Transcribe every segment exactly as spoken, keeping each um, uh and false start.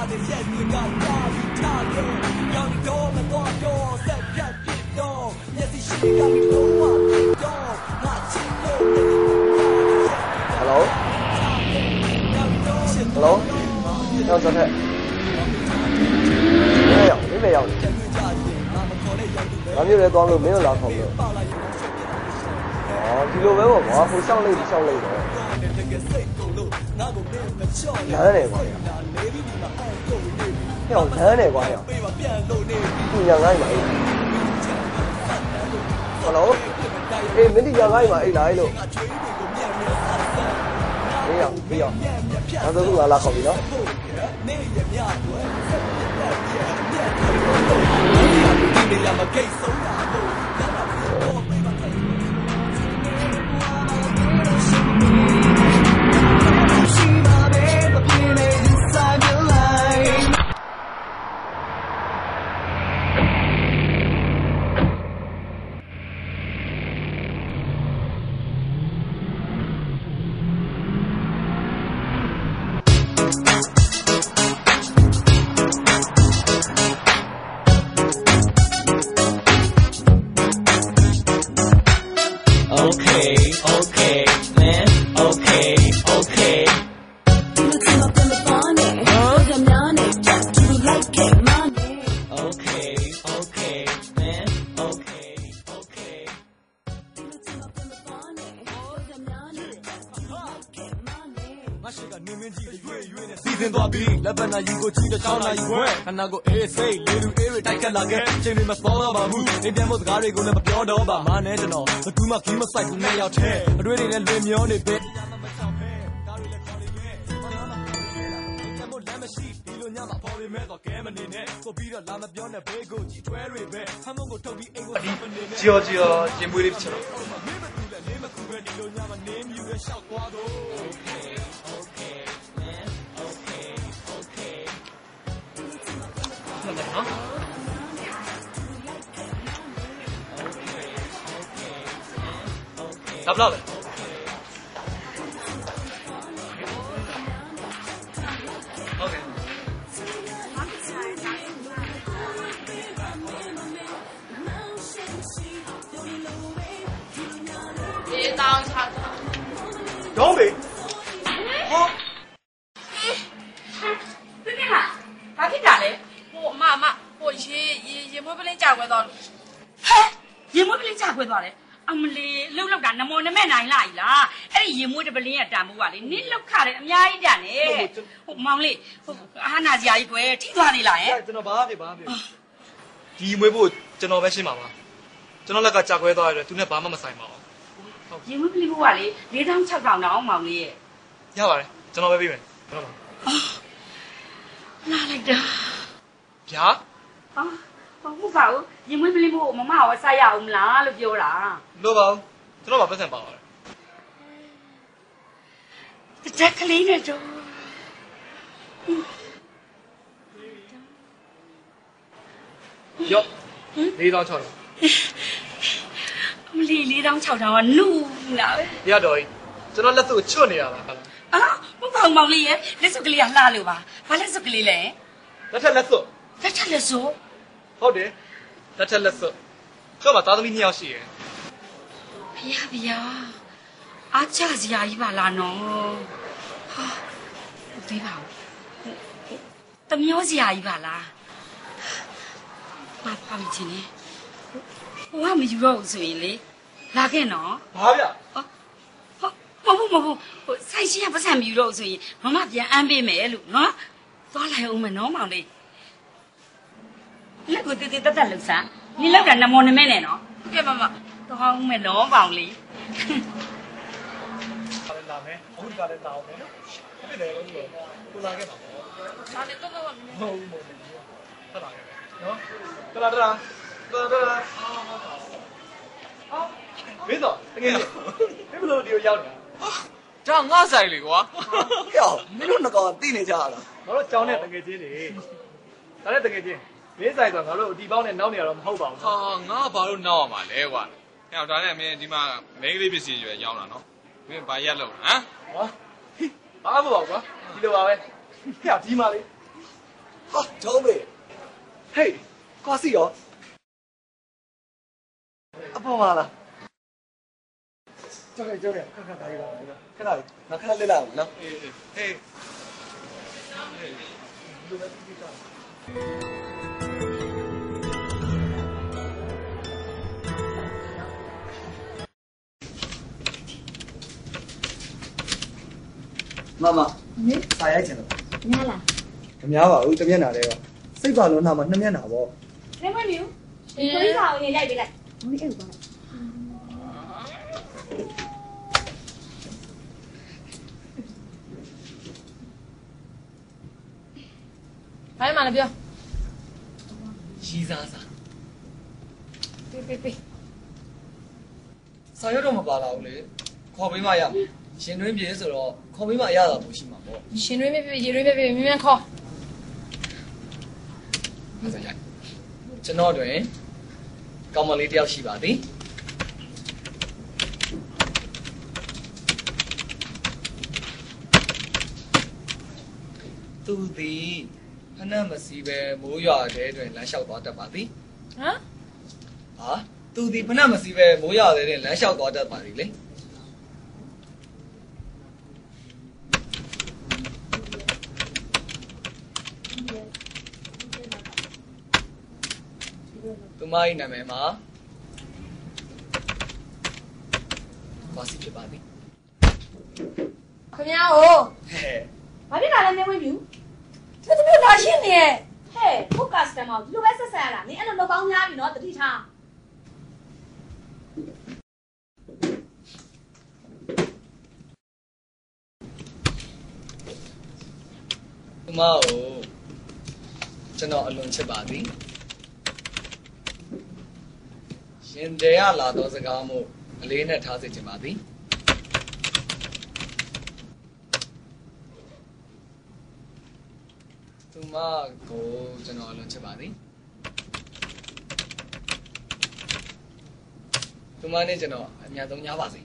Hello Hello 要小泰没有你没有咱们这边光路没有拉口的哦ဒီလိုပဲပေါ့ကွာဟိုရှောက်လိုက်ရှောက်လိုက်တော့လမ်းနေကွာဟဲ့အောင်လမ်းနေကွာဟဲ့သူညာငိုင်းပါအေး Hello အေးမင်းဒီညာငိုင်းပါအေးလာအေးလို့အေးရအေးရနောက်တော့သူကလာခေါ်ပြီနော် Okay, okay, man, okay, okay. Okay, okay, man, okay, okay. ရှိကနေမင်းကြီးရွေ့ရွေ့နဲ့စီစဉ်သွားပြီးလက်ပတ်နာယူကိုကြည့်တဲ့ချောင်းနာယူခွဲခနာကိုအေးစိတ်လေးလူအေးတွေတိုက်ခတ်လာခဲ့ချိန်တွေမစောတော့ပါဘူးအင်းတန်မို့စကားတွေကိုလည်းမပြောတော့ပါမနဲ့ကျွန်တော်ဘသူမှခီးမဆိုင်ဘူးနဲ့ရောက်ထဲအတွေ့တွေနဲ့လွင်မျောနေပဲကားတွေလည်းခေါ်နေပဲမနာမခေါ်နေလားအင်းတန်မို့လမ်းမရှိဒီလိုညမှာပေါ်နေမဲ့တော့ကဲမနေနဲ့ကိုပြီးတော့လာမပြောနဲ့ဘေးကိုကြည့်တွဲတွေပဲဟမ်းမုံကိုထုတ်ပြီးအိမ်ကိုစီမနေနဲ့ကြော်ကြော်ရင်မွေးလေးဖြစ်တော့လေးမကူပဲဒီလိုညမှာနေမြူပဲရှောက်သွားတော့ Okay okay man okay okay ဟုတ်တယ်နော်ဒါဘလောက်လဲโอเคဒီတောင်းချတာဒေါင်းဘေဟောပြပြလားဘာဖြစ်တာလဲဟိုအမအမဟိုရေရေရေမွေးပလင်းကြောက်ခွဲသွားလို့ဟဲ့ရေမွေးပလင်းကြောက်ခွဲသွားတယ်အမလီလှုပ်လောက်တာနမောနမဲနိုင်လာ E လားအဲ့ဒီရေမွေးတပလင်းရဲ့တန်မိုးကလေနင်းလောက်ခတယ်အများကြီးတန်နေဟိုမောင်လေးဟိုအာနာစရာကြီးကွယ်ထိသွားနေလားဟဲ့ကျွန်တော်ဘာဖြစ်ဘာဖြစ်ဒီမွေးဖို့ကျွန်တော်ပဲရှင်းပါပါကျွန်တော်လက်ကကြာခွဲသွားရတယ်သူနဲ့ဘာမှမဆိုင်ပါဘူးရေမွေးပလင်းဖို့ကလေ၄ထောင်၆ထောင်တောင်မောင်လေးရဲ့ရပါတယ်ကျွန်တော်ပဲပြီးမယ်ဟုတ်ပါလာလိုက်တာဗျာဟာဟုတ်ပါဘူးရေမွေးပလင်းဖို့မမရောဆက်ရအောင်မလားလို့ပြောတာလို့ပါကျွန်တော်ဘာပတ်စံပါပါတယ်တက်ကလေးနဲ့တော့ရော့၄တောင်း၆တောင်းအမလီ၄တောင်း၆တောင်းကနူလာပဲရတော့ကျွန်တော်လက်စုပ်ချွတ်နေရတာဟုတ်လားအာမပေါ့မောင်လေးရဲ့လက်စုပ်ကလေးကလှလို့ပါဘာလက်စုပ်ကလေးလဲလက်ထက်လက်စုပ်လက်ထက်လက်စုပ်ဟုတ်တယ်လက်ထက်လက်စုပ်ကျောင်းမှာသားသမီးနှစ်ယောက်ရှိရယ်ဖျားဖျားအားချစရာကြီးပါလားနော်ဟာဒီပါတမျောစရာကြီးပါလားဘာပါမချင်းနေဟိုကမယူတော့ဘူးဆိုရင်လေလာခဲ့နော်ဘာဗျဟုတ်မဟုတ်မဟုတ်ဟိုဆိုင်ရှိကပတ်စံမယူတော့ဘူးဆိုရင်မမပြန်အမ်းပေးမယ်လို့နော်သွားလိုက်အောင်မယ်နော်မောင်လေးလက်ကိုတေးတေးတက်တက်လှုပ်စားနင်လောက်တာနမောနမဲနဲ့နော်ဟုတ်ကဲ့မမတောင်းမယ်နော်မောင်လေးလာလာမယ်အခုကလည်းလာအောင်မယ်နော်ဖြစ်တယ်လို့ပြောကိုလာခဲ့ပါဘောဒါနဲ့တော့တော့မဟုတ်ဘူးမဟုတ်ဘူးဆက်လာခဲ့နော်တလာတလာတလာတလာအော်ဘယ်တော့တကယ်ဘယ်လိုဒီကိုရောက်နေတာဒါငါဆိုင်လေကွာဟဲ့မင်းတို့နှစ်ကောင်တိနေကြရလားငါတို့ကြောင်းတဲ့တကယ်ချင်းတွေဒါနဲ့တကယ်ချင်းမင်းဆိုင်ဆိုငါတို့ဒီပေါင်းနဲ့နောက်နေရတော့မဟုတ်ပါဘူးဟာငါဘာလို့နောက်ရမှာလဲကွာဟဲ့ဒါနဲ့မင်းဒီမှာမိန်းကလေးပစ္စည်းရွယ်ရောင်းတာနော်မင်းဘာရက်လို့ဟမ်ဟောဘာမဟုတ်ပါဘူးကွာဒီလိုပါပဲဟဲ့ဒီမှာလေ哈，超美。嘿，挂西哦。啊，不嘛了。这个这个，看看哪一个？看哪里？那看那两个呢？ 嘿。 妈妈，你啥样钱了？ များလားမများပါဘူးတစ်မျက်နှာလေးပါစိတ်ပါလုံးနာမှာနှစ်မျက်နှာပေါ့လဲမမျိုးဒီကိုကြီးဆောင်ရင်ရိုက်ပေးလိုက်ဘုန်းကြီးအဲ့ကိုဘာမှမပြောရီးစားစားပေးပေးပေးစာရွက်တော့မပါလာဘူးလေခေါ်ပေးမှရမယ်ရှင်တွင်းပြေဆိုတော့ခေါ်ပေးမှရတာပို့ရှိမှာပေါ့ရှင်ရွေးမပြရေရွေးမပြမြင်းမြန်းခေါ်အဲ့ဒါရိုက်ကျွန်တော်တွင်ကောင်းမလေးတယောက်ရှိပါသည်သူသည်ဖနက်မစီပဲမိုးရွာတဲ့တွင်လမ်းလျှောက်သွားတတ်ပါသည်ဟမ်ဟာသူသည်ဖနက်မစီပဲမိုးရွာတဲ့တွင်လမ်းလျှောက်သွားတတ်ပါသည်လေသူမ၏နာမည်မှာဘာစီဖြစ်ပါသည်ခင်ဗျားဟိုဟဲ့ဘာဖြစ်လာလဲနေဝင်မြူသူတို့မျိုးလာရှင်းနေရဲ့ဟဲ့ခုတ်ကစတမာဒီလိုပဲဆက်ဆက်ရတာနင်အဲ့လိုလောက်ပေါင်းများပြီနော်တတိထားသူမကိုကျွန်တော်အလွန်ချစ်ပါသည်ရှင်တဲရလာသောစကားမို့အလေးနဲ့ထားစေချင်ပါသည်သူမကိုကျွန်တော်အလွန်ချစ်ပါသည်သူမနဲ့ကျွန်တော်အများဆုံးညားပါစေ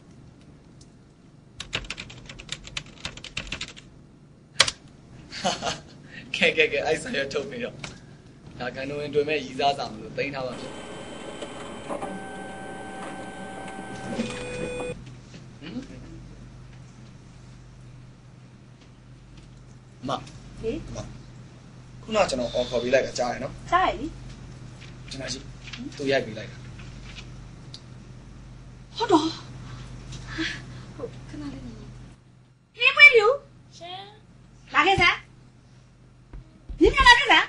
ကဲကဲကဲအဲ့ဆိုင်ရထုတ်ပြီးတော့ဒါကန်နိုဝင်တွေ့မဲ့ရီးစားဆောင်လို့တင်ထားပါဖြစ်မဟေးခုနကကျွန်တော်အော်ခေါ်ပေးလိုက်ကကြားရနော်စားရည်ကျွန်တော်ရှိသူရိုက်ပေးလိုက်တာဟုတ်တော့ဟုတ်ခဏလေးနေဝင်မြူရှင်လာခဲ့စမ်းနင်မြလာခဲ့စမ်း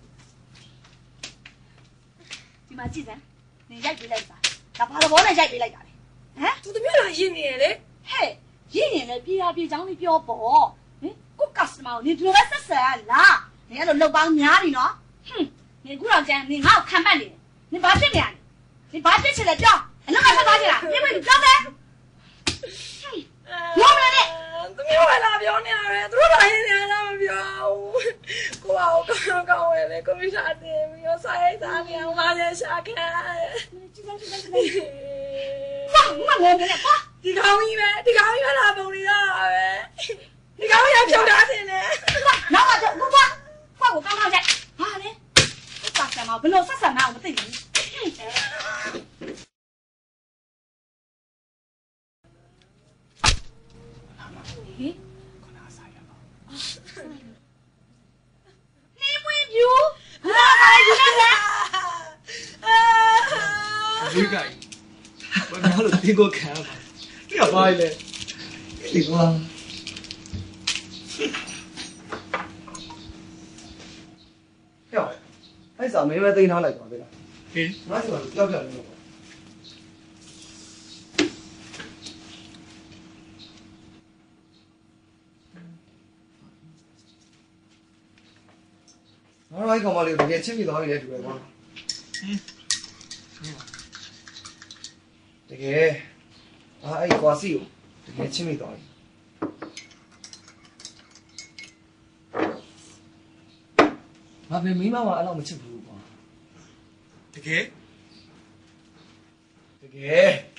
ဒီမှာကြည့်စမ်းနင်ရိုက်ပေးလိုက်ပါဒါဘာလို့ဘောနဲ့ရိုက်ပေးလိုက်တာလဲဟမ်သူတို့မျိုးလာရင်းနေရလေဟဲ့ရင်းရင်လည်းပြေးရပြေးချောင်းလေးပြောပေါ့ဟင်ကိုကစတမာကိုနင်ဒီလိုပဲဆက်ဆက်ရလားနင်အဲ့လိုလောက်ပေါင်းများပြီနော်ဟွန်းနင်ခုတော့ကျန်နင်ငါ့ကိုခံပတ်နေတယ်နင်ဘာဖြစ်နေရလဲနင်ဘာဖြစ်ချင်လဲပြောအလောက်ကဆက်သွားချင်လားပြေးပြေးပြောတယ်ရောမလားနဲ့သူမျိုးဝလာပြောနေရတယ်သူတို့လာရင်းနေလားမပြောဘူးကိုအောင်ကောင်းကောင်းဝယ်လေကွန်ပျူတာတင်ပြီးတော့စာရိုက်သားနေအောင်လာရရှာခဲ့ကြည့်စမ်းကြည့်စမ်းကြည့်စမ်းဘာမှမလုပ်နဲ့ကွာဒီကောင်းကြီးပဲဒီကောင်းကြီးပဲလာပုံနေတော့ပဲဒီကောင်းကြီးဖြုတ်ထားတယ်လေနောက်တော့ကိုကွာကွာကိုကောင်းကောင်းကြိုက်ဟာလေကိုကစတမာဘယ်လိုဆက်ဆံမအောင်မသိဘူးဟေးနေဝင်ပြူလာလာယူနေလားဒီကကြီးဘာမှလို့ဒီကိုခံပါဒီကဘာလဲဒီကွာဟဲ့အဲ့စာမင်းပဲသိမ်းထားလိုက်ပါဗျာဟေးငါ့စီမှာကြောက်ကြတယ်လို့ငါတို့အဲ့ကောင်မလေးကိုတကယ်ချစ်မိသွားပြီလေတူတယ်ကွာတကယ်အာအဲ့ကွာစီကိုတကယ်ချစ်မိသွားပြီငါပဲမိမမအဲ့လောက်မချစ်ဘူးကွာတကယ်တကယ်